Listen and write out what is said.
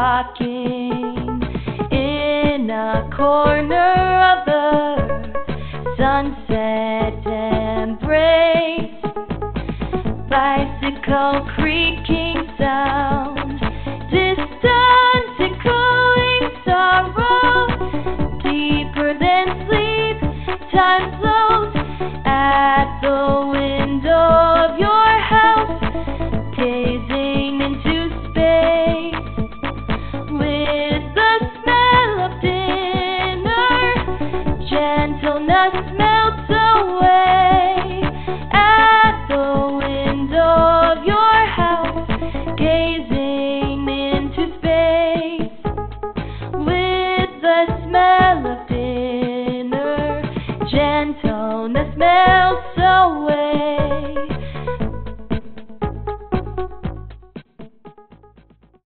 rocking in a corner of the sunset embrace. Bicycle creaking sound, distant echoing sorrow, deeper than sleep, time flows at the window of your house, gazing into space with the smell of dinner. Gentleness melts away at the window of your house, gazing into space with the smell of dinner. Gentleness melts away.